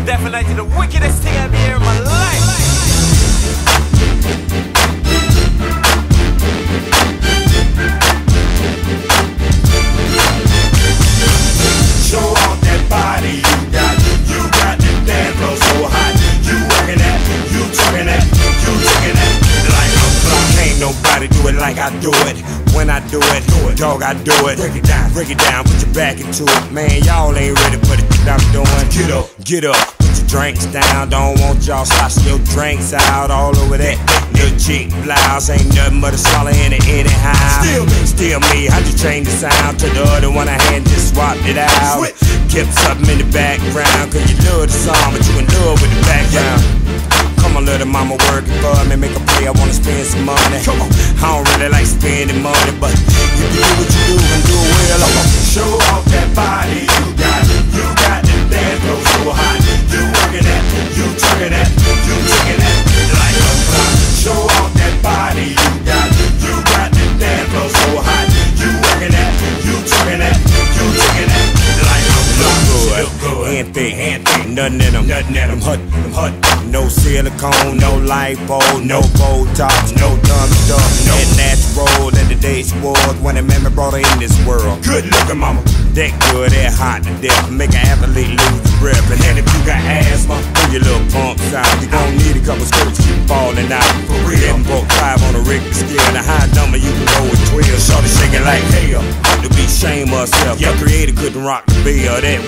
Definitely the wickedest thing I've ever in my life. Show off that body you got the damn flow so hot. You working that, you talking that, you taking that like a clock. Ain't nobody do it like I do it. When I do it, dog, I do it. Break it down, put your back into it. Man, y'all ain't ready for the shit I'm doing. Get up, put your drinks down. Don't want y'all sloshing your drinks out all over that little chick blouse. Ain't nothing but a swallow in it anyhow. Still me, I just changed the sound to the other one I had, just swapped it out. Kept something in the background, cause you love the song, but you in love with the background. Come on, little mama, working for me, make a play, I wanna spend some money. Come on, I don't really like spending money, but if you do what you do and do it well, I'm gonna show off that body you got the dance floor so hot. You working that, you talking that, you taking that like a clock. Show off that body you got the dance floor so hot. You working that, you talking that, you taking that like a clock. Look good, and thick, nothing in them, hut. No silicone, no lipo, no Botox, no dumb stuff, no natural that the days was when a man brought her in this world. Good looking mama, that good, that hot to death, make an athlete lose the breath. And then if you got asthma, do your little pumps out. You gon' need a couple skirts, keep falling out. For real, getting broke 5 on a Richter scale. The high number you can go with 12. Shorty shaking like hell, ought to be shame of herself. Your creator couldn't rock the bell. That